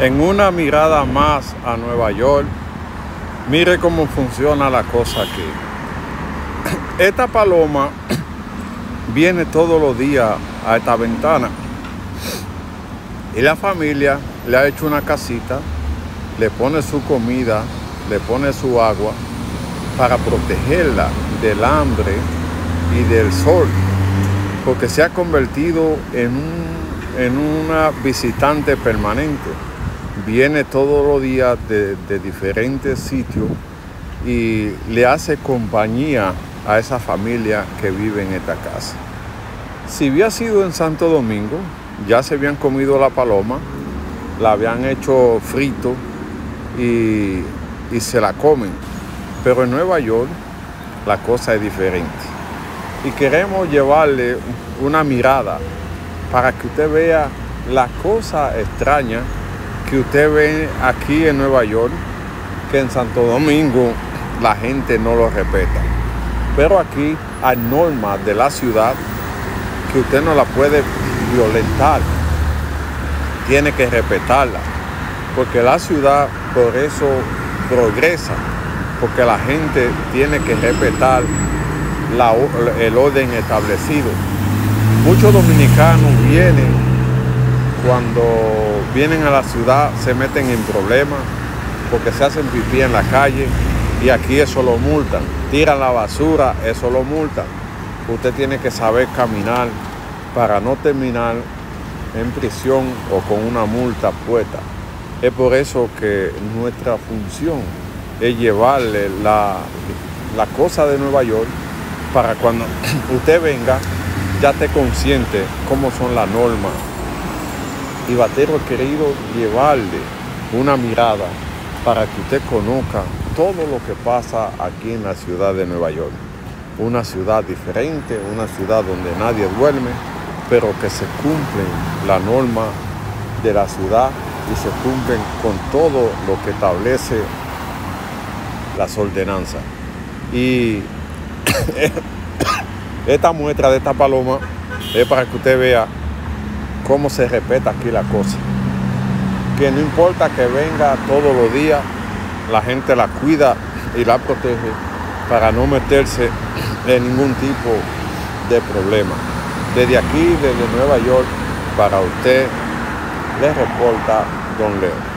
En una mirada más a Nueva York, mire cómo funciona la cosa aquí. Esta paloma viene todos los días a esta ventana y la familia le ha hecho una casita, le pone su comida, le pone su agua para protegerla del hambre y del sol, porque se ha convertido en una visitante permanente. Viene todos los días de diferentes sitios y le hace compañía a esa familia que vive en esta casa. Si había sido en Santo Domingo, ya se habían comido la paloma, la habían hecho frito y se la comen. Pero en Nueva York la cosa es diferente. Y queremos llevarle una mirada para que usted vea la cosa extraña que usted ve aquí en Nueva York, que en Santo Domingo la gente no lo respeta. Pero aquí hay normas de la ciudad que usted no la puede violentar. Tiene que respetarla, porque la ciudad por eso progresa, porque la gente tiene que respetar el orden establecido. Muchos dominicanos cuando vienen a la ciudad, se meten en problemas porque se hacen pipí en la calle y aquí eso lo multan. Tiran la basura, eso lo multan. Usted tiene que saber caminar para no terminar en prisión o con una multa puesta. Es por eso que nuestra función es llevarle la cosa de Nueva York para cuando usted venga ya esté consciente cómo son las normas. Y Batero ha querido llevarle una mirada para que usted conozca todo lo que pasa aquí en la ciudad de Nueva York. Una ciudad diferente, una ciudad donde nadie duerme, pero que se cumplen las normas de la ciudad y se cumplen con todo lo que establece las ordenanzas. Y esta muestra de esta paloma es para que usted vea cómo se respeta aquí la cosa. Que no importa que venga todos los días, la gente la cuida y la protege para no meterse en ningún tipo de problema. Desde aquí, desde Nueva York, para usted, le reporta Don Leo.